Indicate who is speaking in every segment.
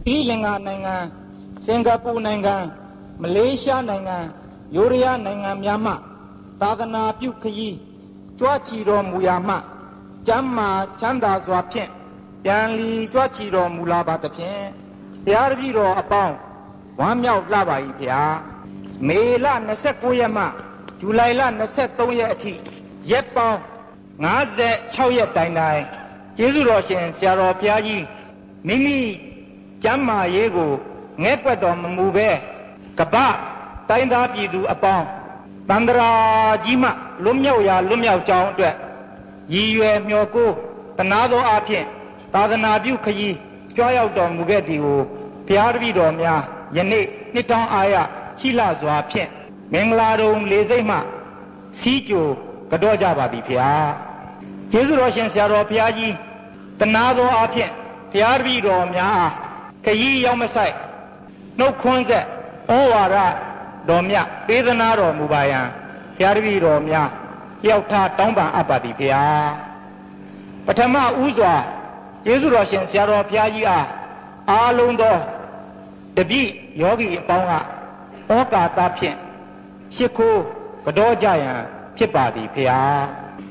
Speaker 1: Sri Lanka Nangan, Singapore Nangan, Malaysia Nangan, Yoria Nangan Myanmar, Tadana Pukayi, Chwachiro Muyama, Jamma Chanda Zwapien, Yanli Chwachiro Mulabatapian, Yarviro upon one meow lava ipia, Mela Nasekoyama, Julaila Nasetoyati, Yepa, Naze Choya Dainai, Jesu Roshan, Sierra Piaji, Mimi. Jamma Yego, Nekwadom Mube, Kaba, Tainda Pidu upon Bandra Jima, Lumia Chow, Yue Myoko, Tanado Apien, Tadana Bukayi, Joy Dom Mugedio, Piarvi Domia, Yane, Niton Aya, Chila Zwapien, Menglado Lezema, Sijo, Kadoja Babipia, Jesu Roshan Sierra Piaji, Tanado Apien, Piarvi Domia. Kayi Yamasai, no Kunze, Owara, Domia, Bedanaro Mubayan, Yarvi Romia, Yauta Tomba Abadi Pia. Patama Uzwa, Jesu Roshan Sierra Piagia, Alundo, the B, Yogi Ponga, Oka Tapien, Shiku, Kadojayan, Pipadi Pia.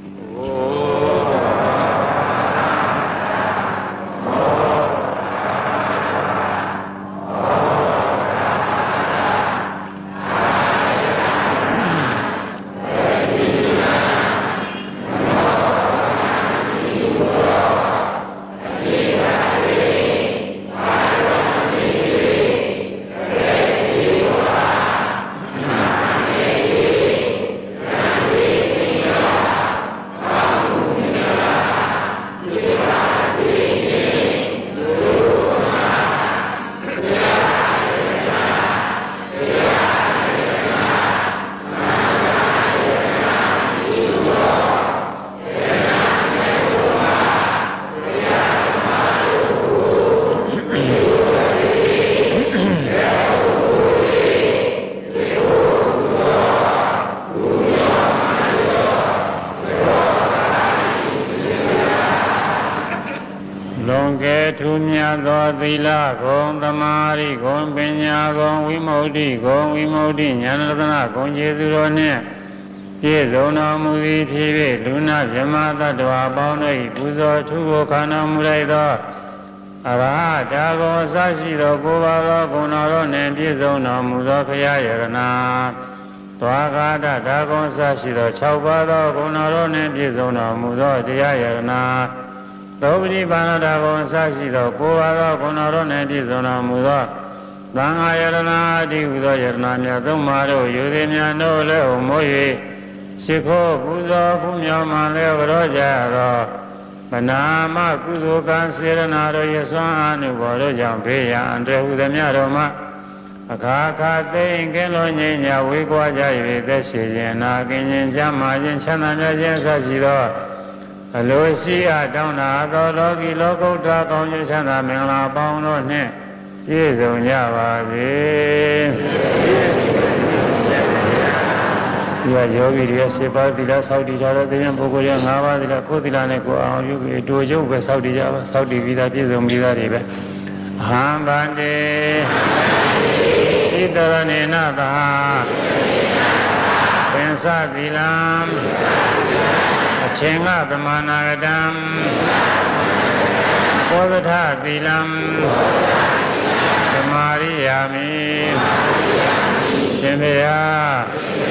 Speaker 1: Thila Gong Tamari Gong Penya Gong Vimodi Gong Vimodi Nyanadana Gong Jesurone Yezona Mudi TV Luna Jamata Dwa Boundary Puzo Tugo Kana Muraido Ara Dago Sashi Bova Gonaro Nendizona Muzakaya Yarana Twagada Dago Sashi Chaubado Gonaro Nendizona Muzo Yarana Dobri Banada Sashi, the Pova, Gonaro, Nedizona Muda, Banga Yarana, Divuda Yarnania, Domaro, Udenia, no Leo Moye, Siko, Buzo, Pumia, Male, Roja, Banama, Kuzo, Canceranado, Yaswan, Ubodo, Jampia, and Udemiaroma, Akaka, Gelo, Wigwaja, the Sijan, Agin, Jamajin, Chana, Sashi. Lucia Donna, Logi, Logo, Dragon, Yusana, Mela, Bono, Yes, on Yava. You are Yogi, yes, about the Saudi Java, the Emporia, Nava, the Kotilaneco, you do a joke with Saudi Java, Saudi Vida, Pizum Vida River. Hambande, Idaranena, Pensa Vilam. Chenga Brahmanagadam Kovata Vilam Mariyami Simbeya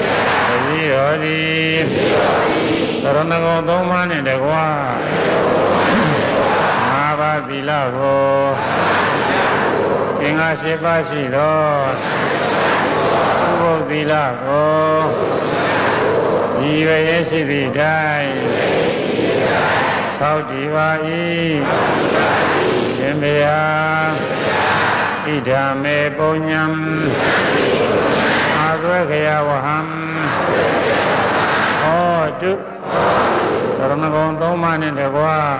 Speaker 1: Viyodi Taranago Domani Degwa Mava Vilago Inga Sipasi Do Ugo Vilago Yesi Dai Saudi Vai Simbeya Idame Bonyam Agregaya Waham Odu Taranagon Doman in the Wa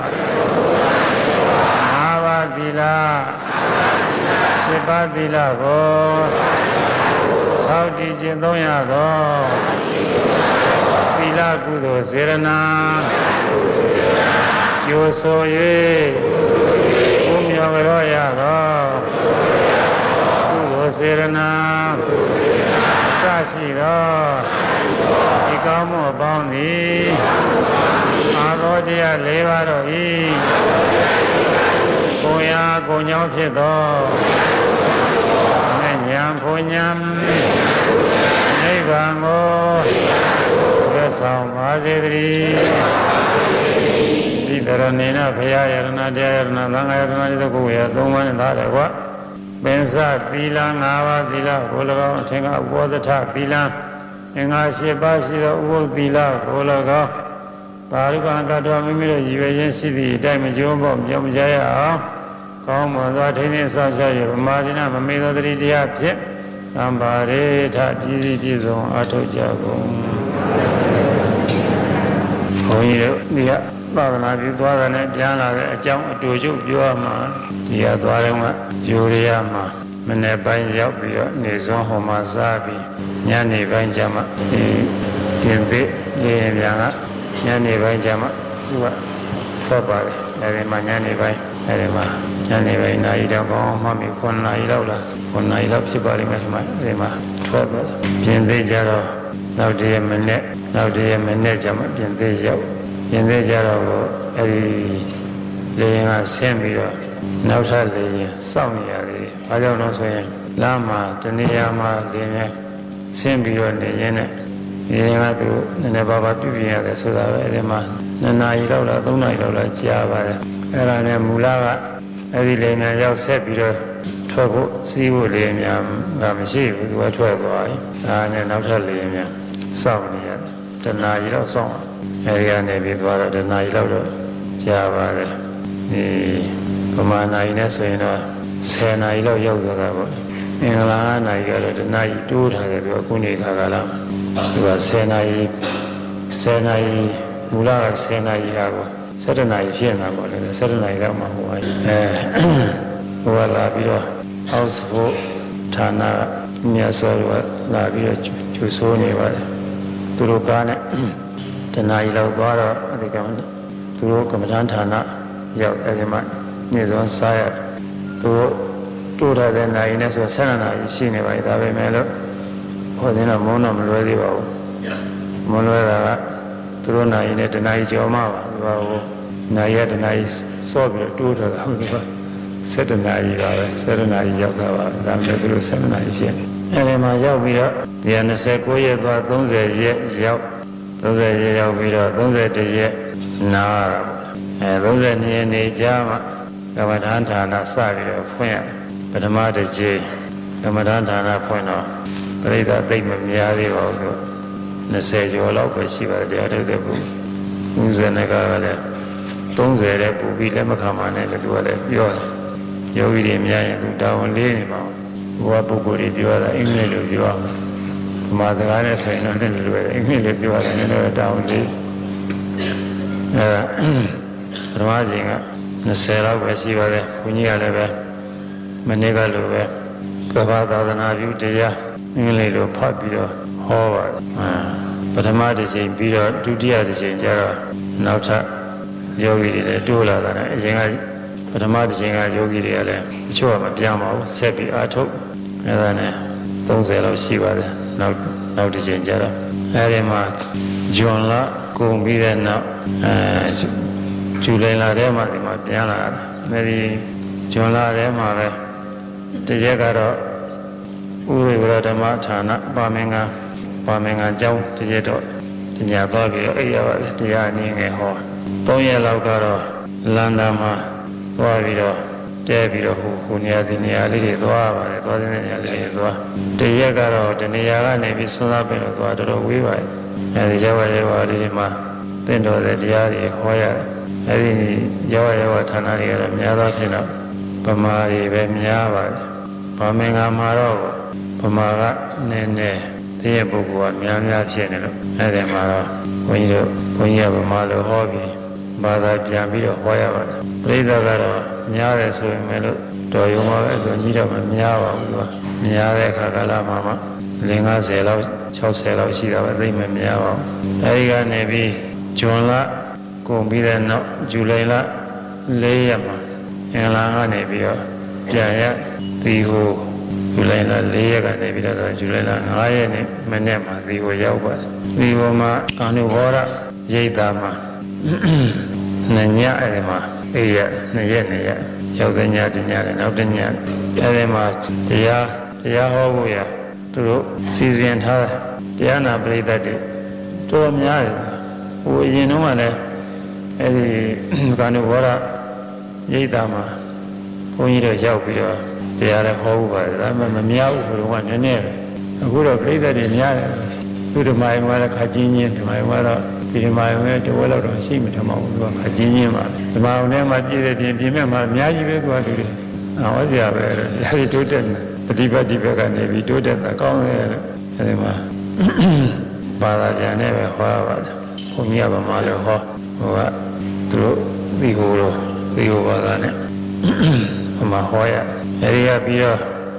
Speaker 1: Avadila Sibadila Go Saudi Zindoya Go Vila Gudo Zirana Josoye Umyoya Go စေရနာအစရှိသောဒီကောင်းမှုအပေါင်းသည်အာရောတရား၄ပါးတို့၏ကိုယ်ရာကိုယ်ကြောင့်ဖြစ်သောဉာဏ်ဘုံဉာဏ်နိဗ္ဗာန်ကိုရဆောင်ပါစေတည်းဒီတရဏိနာဘုရားယရဏတရားယရဏသံဃာယရဏဒီကိုယ်ရသုံးပါးနဲ့သားတယ်ကွာပင်စသီလ၅ပါးသီလကို၎င်းအထင်ကဥပဒထသီလအင်္ဂါ၈ပါးရှိသောဥပုသ်သီလကို၎င်းပါဠိကံကတော်မိမိတို့ရည်ရွယ်ခြင်းရှိသည့်အတိုင်းမကျိုးပေါ့ပြောင်းမကြရအောင်ကောင်းမွန်စွာထိန်းသိမ်းဆောင်ရှားရဗမာဒိနာမမေသောတတိတရားဖြင့်သံပါရေထပြည်စည်းပြည့်စုံအထောက်ကြကုန်ဘုန်းကြီးတို့ဒီကသာသနာပြုသွားတာနဲ့ပြန်လာတဲ့အကြောင်းအတူတူပြောရမှာဒီကသွားတော့ကဂျိုရီယာမှာမနေ့ပိုင်းရောက်ပြီးတော့နေစွန်းဟောမှာစားပြီးညနေပိုင်းကျမှပြင်သစ်လေရင်ပြန်ကညနေပိုင်းကျမှသူကထွက်ပါတယ်အဲဒီမှာညနေပိုင်းအဲဒီမှာညနေပိုင်းနာရီတော့ကောင်းမှမိ9နာရီလောက်လား9နာရီလောက်ဖြစ်ပါလိမ့်မယ်ဒီမှာထွက်သွားပြင်သစ်ကြတော့နောက်တည်းမနေ့ကျမှပြင်သစ်ရောက်ပြင်သစ်ကြတော့အဲဒီလေရင်ကဆင်းပြီးတော့နောက်ထပ်လေရင်စောင့်နေရတယ်။ဘာကြောင့်လဲဆိုရင်လမ်းမှာတနေရာမှာလေရင်ဆင်းပြီးတော့နေရင်းနဲ့လေရင်ကသူနည်းနည်းပါးပါးပြုပြင်ရတယ်ဆိုတာပဲအဲဒီမှာ2နာရီလောက်လား3နာရီလောက်လားကြာပါတယ်။အဲ့ဒါနဲ့မူလကအဲဒီလေရင်ရောက်ဆက်ပြီးတော့ထွက်ဖို့စီးဖို့လေရင်များကမရှိဘူးသူကထွက်သွားပြီ။ဒါနဲ့နောက်ထပ်လေရင်များစောင့်နေရတယ်။2နာရီလောက်စောင့်အဲဒီကနေပြီးသွားတော့2နာရီလောက်တော့ကြာပါတယ်ဒီပမာဏကြီးနဲ့ဆိုရင်တော့10နာရီလောက်ရောက်သွားတာပေါ့အင်္ဂလာ9နာရီကတော့2နာရီတိုးထားတယ်သူကခုနေခါကလာသူက10နာရီမူလက10နာရီဟာကို7နာရီဖြစ်နေတာပေါ့လေ7နာရီလောက်မှဟိုဟိုကလာပြီးတော့အောက်စဖို့ဌာနမြတ်စွာဘုရားလာပြီးတော့ကျူဆိုးနေပါတယ်သူတို့ကားနဲ့2နာရီလောက်သွားတော့အဲဒီကသူတို့ကမ္မဋ္ဌာန်းဌာနရောက်အဲဒီမှာနေစွမ်းစားရသူတိုးထားတဲ့နိုင်နဲ့ဆို7နာရီရှိနေပါပြီဒါပေမဲ့လို့ဟိုदिनတော့မုန်းတော့မလွယ်သေးပါဘူးမလွယ်တာကသူတို့နိုင်နဲ့တနာရီကျော်မှပါသူကဟိုနိုင်ရတနာရီစော့ပြီးတိုးထားတာဟုတ်ကဲ့7နာရီပါပဲ7နာရီရောက်တာပါဒါပေမဲ့သူတို့7နာရီဖြစ်အဲဒီမှာရောက်ပြီးတော့ဒီ29ရက်သွား30ရက်ရောက်30ရက်ရောက်ပြီးတော့31ရက်နားတာပေါ့32ရက်နေကြာမှကမ္မဋ္ဌာန်းဌာနစပြီးတော့ဖွင့်ရပထမတစ်ချိန်ကမ္မဋ္ဌာန်းဌာနဖွင့်တော့ပရိသတ်သိမ့်မများသေးပါဘူးသူ20ကျော်လောက်ပဲရှိပါတယ်တရားထုတ်တဲ့ပုဦးဇနကလည်း30တဲ့ပူပြီးလက်မခံပါနဲ့လို့သူကလည်းပြောတယ်ယောဂီတွေများရင်သူတာဝန်လေးနေပါဘူးဘုရားပုဂ္ဂိုလ်တွေပြောတာအင်္ဂလိပ်လိုပြောအောင်ဗမာစကားနဲ့ဆိုရင်တော့လည်းလွယ်တယ်အင်္ဂလိပ်လိုပြောတာလည်းတာဝန်လေးပထမချိန်က20လောက်ပဲရှိပါတယ်ဘုန်းကြီးကလည်းပဲမနေ့ကလိုပဲကမ္ဘာသာသနာပြုတရားအင်္ဂလိပ်လိုဖတ်ပြီးတော့ဟောပါတယ်ပထမတစ်ချိန်ပြီးတော့ဒုတိယတစ်ချိန်ကျတော့နောက်ထပ်ယောဂီတွေလည်းတိုးလာတာနဲ့အရင်ကပထမတစ်ချိန်ကယောဂီတွေကလည်းတချို့ကမပြောင်းပါဘူးဆက်ပြီးအားထုတ်အဲဒါနဲ့30လောက်ရှိပါတယ်နောက်တစ်ချိန်ကျတော့အဲဒီမှာဂျွန်လကုန်ပြီးတဲ့နောက်ဇူလိုင်လထဲမှာဒီမှာပြန်လာတယ်။အဲဒီဇွန်လထဲမှာပဲတရက်ကတော့ဥရိဝရဓမ္မဌာနပါမင်္ဂန်ကျောင်းတရက်တော့ညသွားပြီးတော့အိပ်ရပါတယ်တရားအနည်းငယ်ဟော3ရက်လောက်ကတော့လန်ဒန်မှာသွားပြီးတော့တဲပြီးတော့ဟိုနေရာဒီနေရာလေးတွေသွားပါတယ်သွားတဲ့နေရာလေးတွေသွားတရက်ကတော့တနေရာကနေပြီးဆွမ်းစားပြီးတော့သွားတော်ဝေးပါတယ်အဲဒီရောက်ရလေးတွေမှာသင်တော်တဲ့တရားတွေဟောရတယ်အဲဒီရောက်ဌာနတွေကတော့များသောဖြင့်တော့ဗမာတွေပဲများပါတယ်ဗမာငါမှာတော့ဗမာကနည်းနည်းတည့်ရပုဂ္ဂိုလ်ကများဖြစ်နေလို့အဲဒီမှာတော့ဘုန်းကြီးကဗမာလိုဟောပြီးဘာသာပြန်ပြီးတော့ဟောရပါတယ်ပရိသတ်ကတော့များတယ်ဆိုရင်လည်းတော်ရုံပါပဲလူကြီးတော့မများပါဘူးသူကများတဲ့အခါကလာမှာမှ50လောက်60လောက်ရှိတာပဲသိမများပါဘူးအဲဒီကနေပြီးဇွန်လကုန်ပြီးတဲ့နောက်ဇူလိုင်လ4ရက်မှာအင်္ဂလန်ကနေပြီးတော့ပြန်ရဒီဟိုဇူလိုင်လ4ရက်ကနေပြီးတော့ဇူလိုင်လ5ရက်နေ့မနေ့မှာဒီကိုရောက်ပါတယ်ဒီပေါ်မှာအာနုဘောရရိတ်တာမှာနှစ်ညအဲ့ဒီမှာ2ရက်ရောက်တဲ့ညတညနဲ့နောက်တစ်ညအဲ့ဒီမှာတရားဟောဖို့ရသူတို့စီစဉ်ထားတရားနာပရိသတ်တွေတော်များတယ်ဟိုအရင်တုန်းကလည်းအဲ့ဒီကာနုဘောရရိတ်တာမှာဘုန်းကြီးတို့ရောက်ပြီးတော့တရားလည်းဟောဖို့ပါတယ်ဒါမှမများဘူးဘုရားကနည်းနည်းအခုတော့ပရိသတ်တွေများတယ်သူဓမ္မယုံကခါချင်းချင်းဓမ္မယုံကတော့ဒီဓမ္မယုံရဲ့တဝက်လောက်တော့ရှိမှထမအောင်သူကခါချင်းချင်းပါဓမ္မယုံထဲမှာပြည့်တဲ့ပြင်မဲ့မှာအများကြီးပဲသူကလူတွေဟောစရာပဲဒါတွေတိုးတက်ပฏิပတ်ဒီဘက်ကနေပြီးတိုးတက်တာကောင်းတယ်အဲဒီမှာဘာသာပြန်နဲ့ပဲဟောရပါတယ်ဘုန်းကြီးကဗမာလိုဟောဟိုကသူတို့ဒီဟိုဘာသာနဲ့ဗမာဟောရအဲဒီကပြီးတော့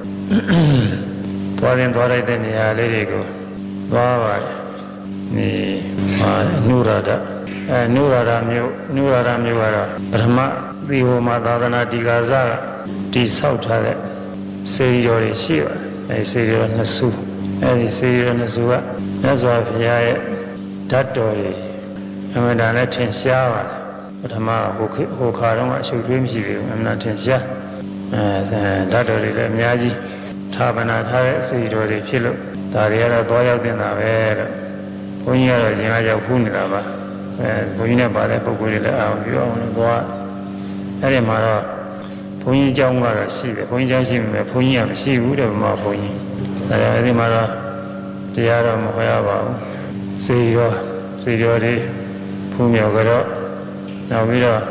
Speaker 1: သွားလိုက်တဲ့နေရာလေးတွေကိုသွားပါတယ်ဒီနုရဒနုရဒမျိုးကတော့ပထမသီဟိုမှာသာသနာတိကာဇကတိဆောက်ထားတဲ့စေရီတော်တွေရှိပါတယ်အဲဒီစေရီတော်နှစ်စုအဲဒီစေရီတော်နှစ်စုကမြတ်စွာဘုရားရဲ့ဓာတ်တော်တွေအမှန်တန်လည်းထင်ရှားပါတယ်ပထမဟိုခါတော့အရှုပ်ထွေးမရှိသေးဘူးအမှန်ထင်ရှားဓာတ်တော်တွေလည်းအများကြီးဌာပနာထားတဲ့စေရီတော်တွေဖြစ်လို့ဒါတွေကတော့သွားရောက်တင်တာပဲလို့ဘုန်းကြီးကတော့ရှင်ကရောက်ဖူးနေတာပါဘုန်းကြီးနဲ့ပါတဲ့ပုဂ္ဂိုလ်တွေလည်းအောင်ပြောအောင်လို့သွားအဲ့ဒီမှာတော့ဘုန်းကြီးเจ้าကတော့ရှိတယ်ဘုန်းကြီးเจ้าရှိမယ်ဘုန်းကြီးကမရှိဘူးတဲ့ဘုမဘုန်းကြီးဒါကြောင့်အဲ့ဒီမှာတော့တရားတော့မဟောရပါဘူးစေရောတွေဖူးမြော်ကြတော့နောက်ပြီးတော့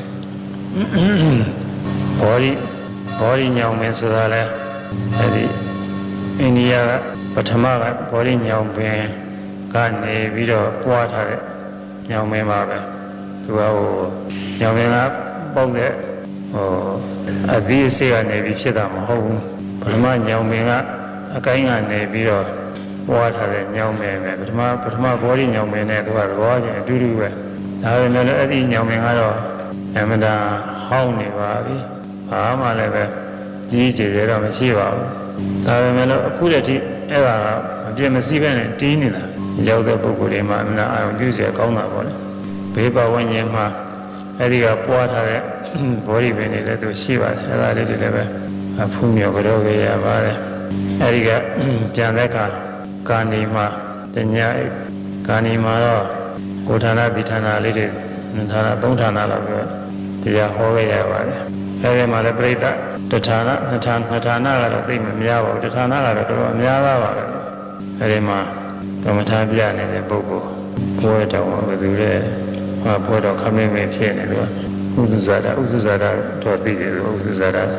Speaker 1: ဘောရီညောင်မင်းဆိုတာလဲအဲ့ဒီအိန္ဒိယကပထမကဘောရီညောင်ပင်ကနေပြီးတော့ပွားထားတဲ့ညောင်မင်းပါပဲသူကညောင်မင်းကပေါက်တဲ့အသီးအစေးကနေပြီးဖြစ်တာမဟုတ်ဘူးပထမညောင်မင်းကအကိုင်းကနေပြီးတော့ပွားထားတဲ့ညောင်မင်းပဲပထမဘောရီညောင်မင်းနဲ့သူကသဘောချင်းအတူတူပဲဒါပေမဲ့လည်းအဲ့ဒီညောင်မင်းကတော့အမှန်တန်ဟောင်းနေပါပြီဘာမှလည်းပဲကြီးကျယ်ရတော့မရှိပါဘူးဒါပေမဲ့လို့အခုတည်းကအဲ့ဒါကမပြည့်မစည်းပဲနဲ့တီးနေတာရောက်တဲ့ပုဂ္ဂိုလ်တွေမှာအမှန်အာရုံပြုစရာကောင်းတာပေါ့လေဘေးပတ်ဝန်းကျင်မှာအဲ့ဒီကပွားထားတဲ့ဘောရီပင်တွေလည်းသူရှိပါတယ်အဲ့ဒါလေးတွေလည်းပဲဖူးမြော်ကြတော့ရပါတယ်အဲ့ဒီကပြန်တဲ့ကာနီမှာတညကာနီမှာတော့ကိုဌာနဒီဌာနလေးတွေဌာန3ဌာနလောက်ပဲတရားဟောခဲ့ရပါတယ်အဲဒီမှာလည်းပြိဿတဌာနနှစ်ဌာနကတော့သိမများပါဘူးတဌာနကတော့တော်တော်များသားပါပဲအဲဒီမှာကမ္မထာပြနေတဲ့ပုဂ္ဂိုလ်ဘွဲတော်ဘယ်သူလဲဘွဲတော်ခမင်းမင်းဖြစ်နေလို့ဥဒ္ဒဇာတာတော့သိတယ်လို့ဥဒ္ဒဇာတာ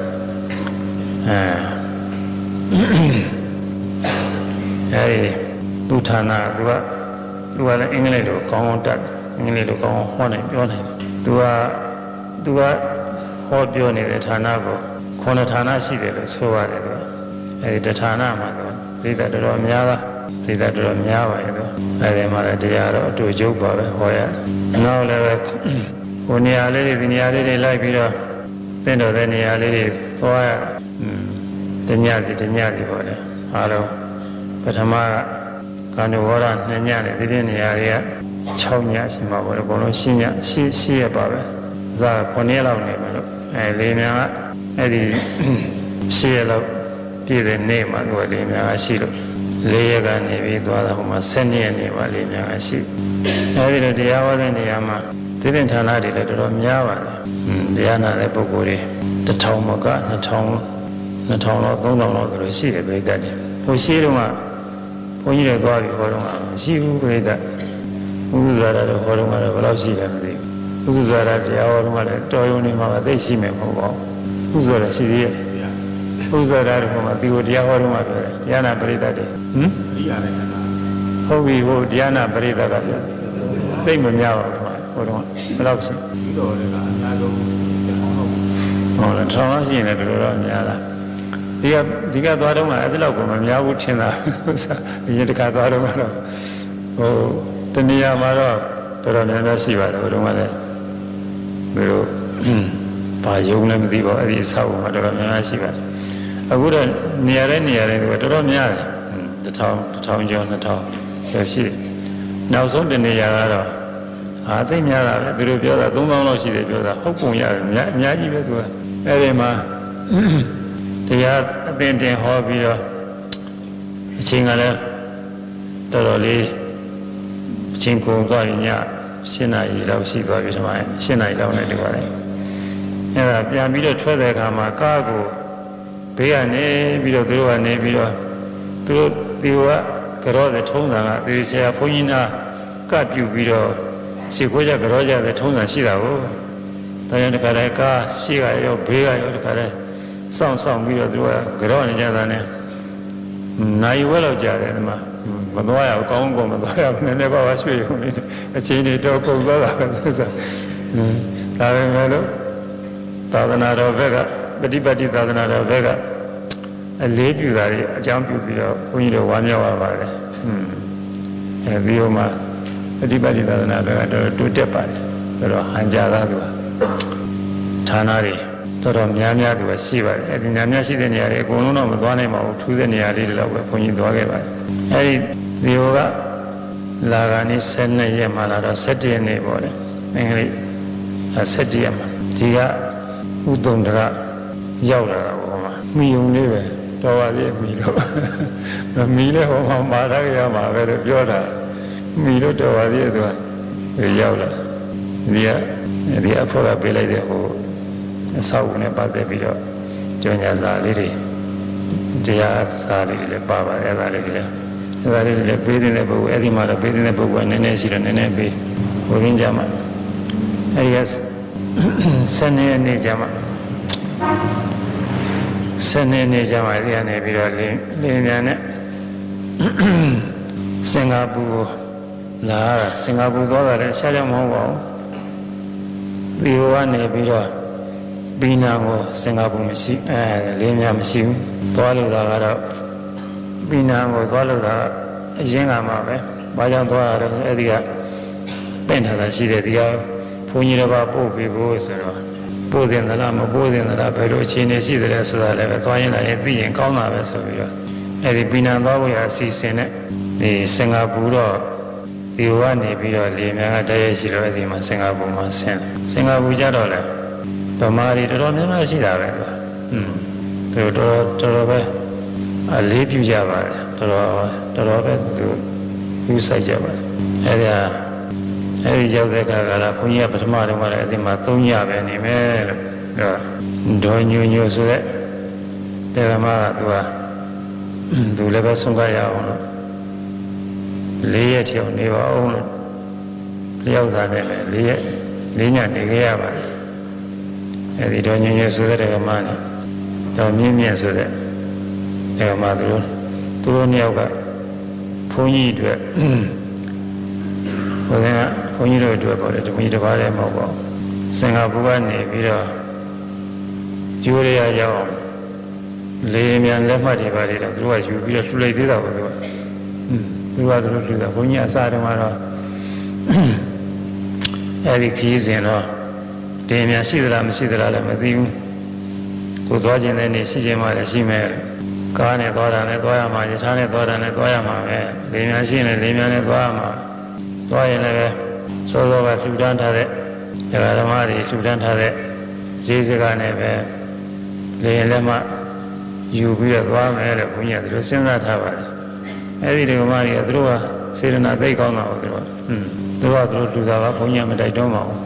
Speaker 1: အဲဒီသူဌာနသူကလည်းအင်္ဂလိပ်လိုကောင်းတတ်အင်္ဂလိပ်လိုကောင်းဟောနိုင်ပြောနိုင်သူကဟောပြောနေတဲ့ဌာနကို9ဌာနရှိတယ်လို့ဆိုရတယ်ကွာအဲဒီတဌာနမှာတော့ပြိဿတော်တော်များပါရဲ့ကွာအဲဒီမှာလည်းတရားတော့အတူကျုပ်ပါပဲဟောရနောက်လည်းပဲဟိုနေရာလေးတွေဒီနေရာလေးတွေလိုက်ပြီးတော့သင်တော်တဲ့နေရာလေးတွေသွားရတညစီပေါ့လေအားလုံးပထမကကာနုဝရ2ညနဲ့ဒီနေရာတွေက6ညရှိမှာပေါ့လေအကုန်လုံး10ည10ရက်ပါပဲဇာ9ရက်လောက်နေမှာလို့လေးများကအဲ့ဒီ10ရက်လောက်ပြည့်တဲ့နေ့မှာသူကလေးများကရှိလို့4ရက်ကနေပြီးသွားတာဟိုမှာ12ရက်နေပါလေးများကရှိအဲ့ဒီလိုတရားဟောတဲ့နေရာမှာဒီပင်ဌာနတွေလည်းတော်တော်များပါတယ်တရားနာတဲ့ပုဂ္ဂိုလ်တွေ1000မက2000လောက်3000လောက်ဆိုလို့ရှိတယ်ပြိတ္တတွေဟိုရှိတော့ကဘုန်းကြီးတွေသွားပြီးဟောတော့မရှိဘူးပြိတ္တဥဒ္ဒဇာတာတော့ဟောတော့ကတော့ဘယ်လောက်ရှိလဲမသိဘူးဥဒ္ဒဇာတာတရားဟောတော့လည်းတော်ရုံနေမှာပဲသိရှိမယ်မဟုတ်ပါဘူးဥဒ္ဒဇာတာရှိသေးရဲ့ဥဒ္ဒဇာတာတော့မှဒီကိုတရားဟောတော့မှပြောတယ်တရားနာပရိသတ်တွေပြီးရတယ်ဟုတ်ပြီဟိုတရားနာပရိသတ်ကပြောသိမများပါဘူးဟိုတော့ဘယ်လောက်ရှိပြီးတော့လည်းအများဆုံးဟုတ်လားထောင်လောက်ရှိရင်လည်းတော်တော်များလားဒီကသွားတော့မှအဲ့ဒီလောက်ကမများဘူးထင်တာဒီတခါသွားတော့ကတော့ဟိုတနေရာမှာတော့တော်တော်များများရှိပါတယ်ဟိုတုန်းကလည်းဘယ်လိုဘာယုံလည်းမသိပါဘူးအဲ့ဒီအဆောက်အဦမှာတော်တော်များများရှိပါတယ်အခုတော့နေရာတိုင်းကတော်တော်များတယ်1000ကျော်2000ကျော်ရှိတယ်နောက်ဆုံးတနေရာကတော့သိများတာပဲသူတို့ပြောတာ3000လောက်ရှိတယ်ပြောတာဟုတ်ပုံရတယ်အများကြီးပဲသူကအဲ့ဒီမှာတရားအပင်တင်ဟောပြီးတော့အချိန်ကလည်းတော်တော်လေးအချိန်ကုန်သွားပြီည7 နာရီလောက်ရှိသွားပြီဒီမှာ7 နာရီလောက်နဲ့ဒီပါလေအဲ့ဒါပြန်ပြီးတော့ထွက်တဲ့အခါမှာကားကိုဘေးကနေပြီးတော့သူတို့ကနေပြီးတော့သူတို့ဒီကကြောတဲ့ထုံးစံကဒီဆရာဘုန်းကြီးနာကပြုပြီးတော့ရှိခိုးကြကြောကြတဲ့ထုံးစံရှိတာကိုတရားတခါတည်းကားရှိကရောဘေးကရောတခါတည်းစောင့်ပြီးတော့သူတို့ကကြောနေကြတာနဲ့နိုင်ဝဲလောက်ကြာတယ်ဒီမှာမသွားရဘူးကောင်းကောင်းမသွားရဘူးနည်းနည်းပါးပါရွှေ့ရုံလေးအချိန်တွေတော့ကုန်သွားတာပဲဆိုစားဒါပေမဲ့လို့သာသနာတော်ဘက်ကပฏิပတ်တိသာသနာတော်ဘက်ကအလေးပြုတာတွေအကြောင်းပြုပြီးတော့ဘုန်းကြီးတို့ဝါမြောက်ရပါတယ်အဲဒီဟိုမှာပฏิပတ်တိသာသနာဘက်ကတော့တိုးတက်ပါတယ်ဆိုတော့ဟန်ကြတာသူကဌာနတွေတော်တော်များသူကရှိပါတယ်အဲဒီများရှိတဲ့နေရာတွေအကုန်လုံးတော့မသွားနိုင်ပါဘူးထူးတဲ့နေရာလေးတွေတော့ပဲဘုန်းကြီးသွားခဲ့ပါတယ်အဲဒီဒီဟိုကလာကနေ12ရက်မှလာတော့17ရက်နေ့ပေါ့လေအင်္ဂလိပ်17ရက်မှဒီကဥဒုံတရရောက်လာတာပေါ့မှာမိုံလေးပဲတော်ပါသေးမိလို့မီလည်းဟောမှာမာရရမှာပဲလို့ပြောတာမိလို့တော်ပါသေးသူကရောက်လာဒီအဖို့ကပေးလိုက်တဲ့ဟိုအဆောက်အဦနဲ့ပတ်သက်ပြီးတော့ကြောညာစာလေးတွေတရားစာလေးတွေလည်းပါပါတယ်အဲ့ဒါလေးတွေလည်းပေးတဲ့ပုဂ္ဂိုလ်အဲ့ဒီမှာတော့ပေးတဲ့ပုဂ္ဂိုလ်ကနည်းနည်းရှိတော့နည်းနည်းပေးဟိုရင်းကြမှာအဲ့ဒီ7 ရက်နေ့ကြမှာ7 ရက်နေ့ကြမှာဒီကနေပြီးတော့လင်းမြန်နဲ့စင်ကာပူလာစင်ကာပူသွားတာလည်းရှားကြောင်မဟုတ်ပါဘူးဒီဟိုကနေပြီးတော့ဘီနာကိုစင်ကာပူမရှိလင်းမြန်မရှိဘူးသွားလို့ကတော့ဘီနာကိုသွားလို့ကအရင်ကမှပဲဘာကြောင့်သွားရလဲအဲ့ဒီကပင့်ထားတာရှိတယ်ဒီကဘုန်းကြီးတစ်ပါးပို့ပြီးဖို့ဆိုတော့ပို့တင်သလားမပို့တင်သလားဘယ်လိုအခြေအနေရှိတယ်လဲဆိုတာလည်းပဲသွားရင်လည်းသိရင်ကောင်းတာပဲဆိုပြီးတော့အဲ့ဒီဘီနာသွားဖို့ရအစီအစဉ်နဲ့ဒီစင်ကာပူတော့ဒီကနေပြီးတော့လေများကတည်းရရှိလို့အဲ့ဒီမှာစင်ကာပူမှာဆင်းစင်ကာပူကြတော့လေဗမာတွေတော်တော်များများရှိတာပဲသူတော်ပဲအလေးပြုကြပါတယ်တော်တော်ပဲသူယူဆိုင်ကြပါတယ်အဲ့ဒီရောက်တဲ့အခါကလည်းဘုန်းကြီးကပထမတုန်းကလည်းအဲ့ဒီမှာ3ညပဲနေမယ်လို့ပြောဒေါ်ညိုဆိုတဲ့တေရမကသူလည်းပဲဆုံးခရအောင်လို့4 ရက်ထိနေပါအောင်လို့လျှောက်စားနေတယ်4 ညနေခဲ့ရပါတယ်အဲ့ဒီဒေါ်ညိုဆိုတဲ့တေရမနဲ့ဒေါ်မြင့်ဆိုတဲ့တေရမသူတို့နှစ်ယောက်ကဘုန်းကြီးအတွက်ဘုန်းကြီးတို့အတွက်ပေါ့လေတမီတစ်ပါးလည်းမဟုတ်ပါဘူးစင်ကာပူကနေပြီးတော့ကျိုးရရောက်လေမြန်လက်မှတ်တွေပါလေတော့သူကယူပြီးတော့လှူလိုက်သေးတာပေါ့သူကလှူတာဘုန်းကြီးအစားတုန်းကတော့အဲ့ဒီခီးစဉ်တော့ဒီမြန်ရှိသလားမရှိသလားလည်းမသိဘူးကိုသွားခြင်းတဲ့နေ့ရှိခြင်းမှလည်းရှိမယ်ကားနဲ့သွားတာနဲ့သွားရမှာယထာနဲ့သွားတာနဲ့သွားရမှာပဲလေမြန်ရှိရင်လေမြန်နဲ့သွားရမှာသွားရင်လည်းစောစောကလှူဒန်းထားတဲ့ဓမ္မတွေလှူဒန်းထားတဲ့ဈေးစကားနဲ့ပဲလေလက်မှယူပြီးတော့သွားမယ်လို့ဘုန်းကြီးကသူတို့စဉ်းစားထားပါတယ်အဲ့ဒီဓမ္မတွေကသူတို့ကစေတနာသိကောင်းတာကိုသူတို့သူတို့လှူတာကဘုန်းကြီးကမတိုက်တွန်းပါဘူး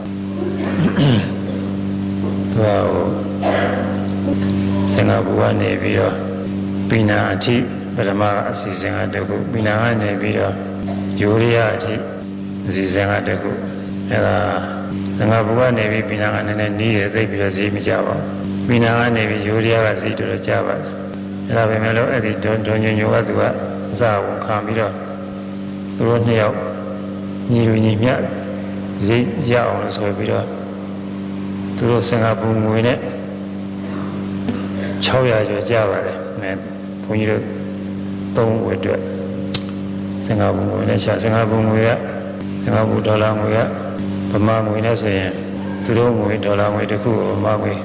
Speaker 1: သူကစင်ကာပူကနေပြီးတော့ပီနာအထိပထမအစီအစဉ်ကတခုပီနာကနေပြီးတော့ယူရီးယားအထိအစီအစဉ်ကတခုအဲ့ဒါစင်ကာပူကနေပြီးပီနာကနည်းနည်းနီးတယ်သိပြီးတော့ဈေးမကြပါဘူးပီနာကနေပြီးယူရီးယားကဈေးတော်တော်ကျပါတယ်အဲ့ဒါပဲမဲ့လို့အဲ့ဒီဒေါ်ညိုကသူကအစားဝန်ခံပြီးတော့သူတို့နှစ်ယောက်ညီလူညီမျှဈေးရအောင်လို့ဆိုပြီးတော့သူတို့စင်ကာပူငွေနဲ့600ကျော်ကျပါတယ်ဘုန်းကြီးတို့3ဝက်အတွက်စင်ကာပူငွေနဲ့စင်ကာပူငွေကစင်ကာပူဒေါ်လာငွေကဗမာငွေနဲ့ဆိုရင်သူတို့ငွေဒေါ်လာငွေတစ်ခုကိုဗမာငွေ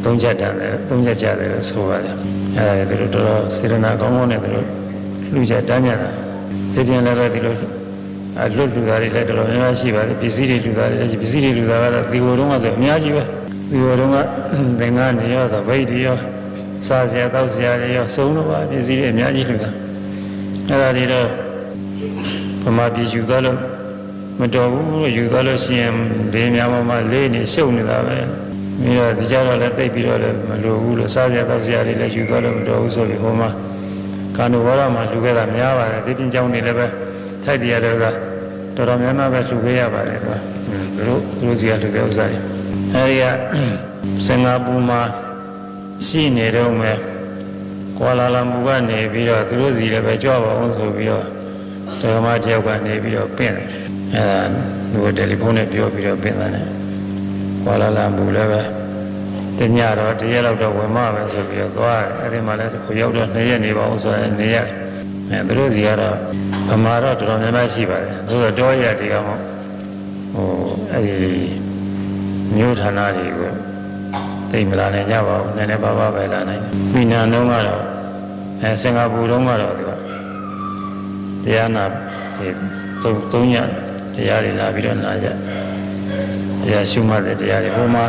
Speaker 1: သုံးချက်ကြတယ်လို့ဆိုပါတယ်အဲ့ဒါသူတို့တော်စေတနာကောင်းကောင်းနဲ့သူတို့လူချက်တန်းကြတာဒီပြင်လည်းပဲဒီလိုလွတ်လူသားတွေလည်းတော်တော်များများရှိပါတယ်ပစ္စည်းတွေလူသားတွေလည်းပစ္စည်းတွေလူသားကတော့ဒီလိုတုန်းကဆိုအများကြီးပဲဒီလိုတုန်းကသင်္ကန်းတွေရောသဗိတ်တွေရောစားစရာတောက်စရာတွေရောစုံတော့ပါပစ္စည်းတွေအများကြီးလူသားအဲ့ဒါတွေတော့ဗမာပြည်ယူသွားလို့မတော်ဘူးလို့ယူသွားလို့ရှိရင်ဒီများမှာလေးနေရှုပ်နေတာပဲပြီးတော့ဒီကြတော့လည်းတိတ်ပြီးတော့လည်းမလိုဘူးလို့စားစရာတောက်စရာတွေလည်းယူသွားလို့မတော်ဘူးဆိုပြီးဟိုမှာကာနုဘောရမှာလူခဲ့တာများပါတယ်ဒီပြင်ကြောင်းနေလည်းပဲထိုက်တရားတွေကတော်တော်များများပဲလူခဲ့ရပါတယ်ကွာသူတို့စီကလူတဲ့ဥစ္စာတွေအဲဒီကစင်ကာပူမှာရှိနေတော့မယ်ကွာလာလမ်ပူကနေပြီးတော့သူတို့စီလည်းပဲကြွပါအောင်ဆိုပြီးတော့ဓမ္မတယောက်ကနေပြီးတော့ပင့်တယ်အဲဒါသူတယ်လီဖုန်းနဲ့ပြောပြီးတော့ပင့်တယ်ကွာလာလမ်ပူလည်းပဲတညတော့တရက်လောက်တော့ဝင်မှပဲဆိုပြီးတော့သွားတယ်အဲဒီမှာလည်းကိုရောက်တော့2ရက်နေပါအောင်ဆိုရင်2ရက်သူတို့စီကတော့ဗမာတော့တော်တော်များများရှိပါတယ်သူတို့တောရက်တွေကမှအဲဒီမြို့ဌာနတွေကိုသိမလာနိုင်ကြပါဘူးနည်းနည်းပါးပါးပဲလာနိုင်မီနန်တော့ကတော့စင်ကာပူတော့ကတော့ဒီကတရားနာ3ရက်တရားတွေလာပြီးတော့နာကြတရားရှုမှတ်တဲ့တရားတွေဟိုမှာ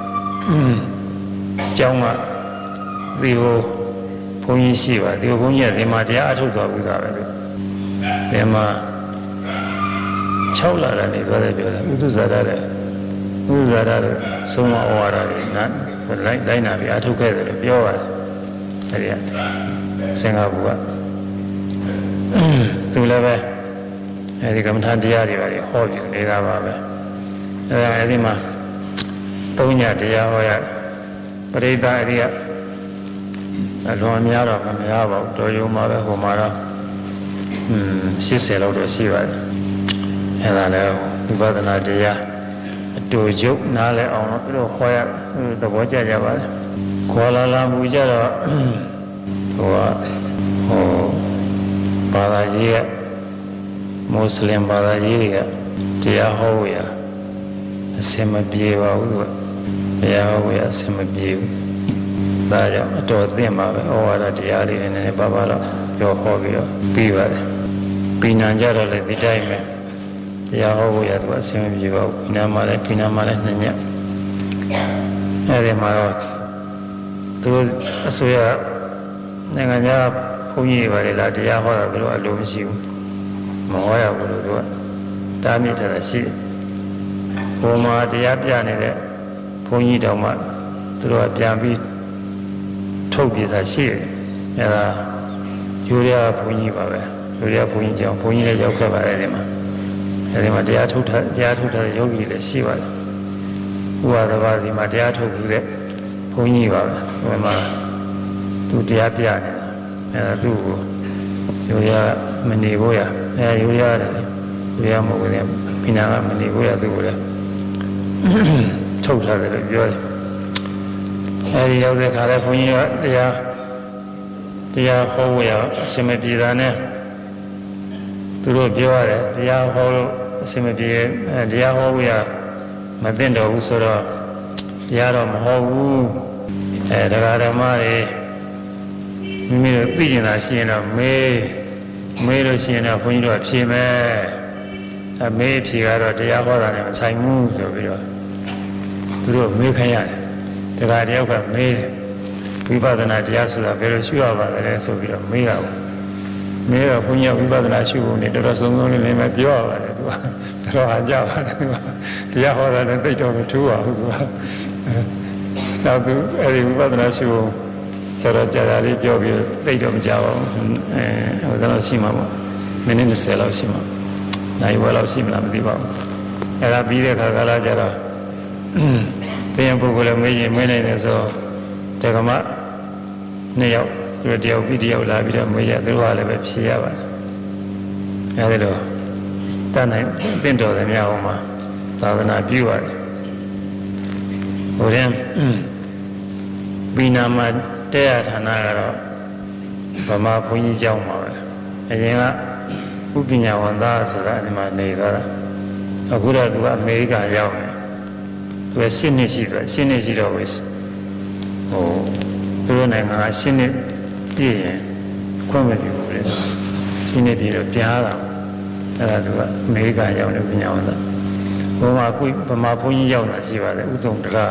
Speaker 1: ကျောင်းကဒီဟိုဘုန်းကြီးရှိပါဒီဘုန်းကြီးကဒီမှာတရားအထုတ်သွားဘူးသားပဲလို့ဒီမှာ6လကနေသွားတယ်ပြောတယ်ဥဒ္ဒဇာရတဲ့ဥဒ္ဒဇာရတဲ့ဆုံးမဩဝါဒတွေနာလိုက်နာပြီးအထုတ်ခဲ့တယ်လို့ပြောပါတယ်အဲဒီကစင်ကာပူကသူလည်းပဲအဲဒီကမ္မထာတရားတွေပါဟောပြနေတာပါပဲအဲဒီမှာ3ညတရားဟောရပရိသတ်အဲဒီကအလွန်များတော့မများပါဘူးတော်ရုံမှာပဲဟိုမှာတော့80လောက်တော့ရှိပါတယ်အဲဒါလည်းဝိပဿနာတရားအတူကျုပ်နားလဲအောင်တော့သူတို့ဟောရသဘောကျကြပါတယ်ခေါ်လာမူကြတော့ဘာသာရေးကမွတ်စလင်ဘာသာရေးတွေကတရားဟောရအစင်မပြေပါဘူးသူကတရားဟောရအစင်မပြေဘူးဒါကြောင့်အတော်သင့်ပါပဲဩဝါဒတရားလေးတွေနဲ့ပါပါတော့ပြောဟောပြီးတော့ပြီးပါတယ်ပြီးနံကြတော့လေဒီတိုင်းပဲတရားဟောဖို့ရသူအစင်မပြေပါဘူးပြီးနံမှာလည်း2ညအဲဒီမှာတော့သူအစိုးရနိုင်ငံခြားဘုန်းကြီးတွေပါလေလားတရားဟောတာသူတို့အလိုမရှိဘူးမဟောရဘူးလို့သူကတားမြစ်ထားတာရှိဟိုမှာတရားပြနေတဲ့ဘုန်းကြီးတောင်မှသူတို့ကပြန်ပြီးထုတ်ပြစားရှိတယ်အဲဒါယူရဘုန်းကြီးပါပဲယူရဘုန်းကြီးကြောင့်ဘုန်းကြီးလည်းရောက်ခဲ့ပါတယ်ဒီမှာအဲဒီမှာတရားထုတ်တဲ့ယောဂီလည်းရှိပါတယ်ဥပါဒဘာစီမှာတရားထုတ်ပြီးတဲ့ဘုန်းကြီးပါပဲဟိုမှာသူတရားပြနေတာအဲဒါသူ့ကိုယူရမနေဖို့ရယူရတယ်ယူရမဟုတ်ဘူးဖိနာကမနေဖို့ရသူ့ကိုလည်းထုတ်ထားတယ်လို့ပြောတယ်အဲဒီရောက်တဲ့ခါလဲဘုန်းကြီးကတရားဟောဖို့ရအစင်မပြေတာနဲ့သူတို့ပြောရတယ်တရားဟောလို့အစင်မပြေတရားဟောဖို့ရမသိတော့ဘူးဆိုတော့တရားတော့မဟောဘူးတရားဓမ္မတွေမိမိတို့သိကျင်တာရှိရင်တော့မေးလို့ရှိရင်တော့ဘုန်းကြီးတို့ကဖြေမယ်မေးဖြေကတော့တရားဟောတာနဲ့မဆိုင်ဘူးဆိုပြီးတော့သူတို့မေးခိုင်းရတယ်တရားတယောက်ကမေးဝိပဿနာတရားဆိုတာဘယ်လိုရှုရပါလဲဆိုပြီးတော့မေးတာပေါ့မေးတော့ဘုန်းကြီးကဝိပဿနာရှုဖို့နေတော်တော်စုံစုံလေးပဲပြောရပါတယ်သူကတော်ဟာကြပါတယ်သူကတရားဟောတာလည်းသိတော့မထူးပါဘူးသူကနောက်သူအဲဒီဝိပဿနာရှုဖို့တော်တော်ကြာကြာလေးပြောပြီးသိတော့မကြပါဘူးဟိုတော့ရှိမှာပေါ့မိနစ်20လောက်ရှိမှာနိုင်ဝဲလောက်ရှိမလားမသိပါဘူးအဲဒါပြီးတဲ့ခါကလာကြတော့ဘယ်ပုဂ္ဂိုလ်လည်းမေးရင်မေးနိုင်တယ်ဆိုတက္ကမ2ယောက်သူတယောက်ပြီးတယောက်လာပြီးတော့မေးရသူတို့ကလည်းပဲဖြေရပါတယ်အဲဒီတော့တတ်နိုင်တင့်တော်တယ်များအောင်မှာသာသနာပြုရတယ်ဟိုရင်ပြီးနာမှာတရားဌာနကတော့ဗမာဘုန်းကြီးကျောင်းမှာပဲအရင်ကဥပညာဝန်သားဆိုတာဒီမှာနေသွားတာအခုတော့သူကအမေရိကန်ရောက်တယ်သူက10နှစ်ရှိတော့ဝေးသူတို့နိုင်ငံကရှင်းနေပြည့်ရင်ခွင့်မပြုဘူးလေရှင်းနေပြီးတော့ပြားတာအဲ့ဒါသူကအမေရိကန်ရောက်နေပြန်အောင်လားဘုမာကုဗမာဘုန်းကြီးရောက်လာရှိပါတယ်ဥသုံတရ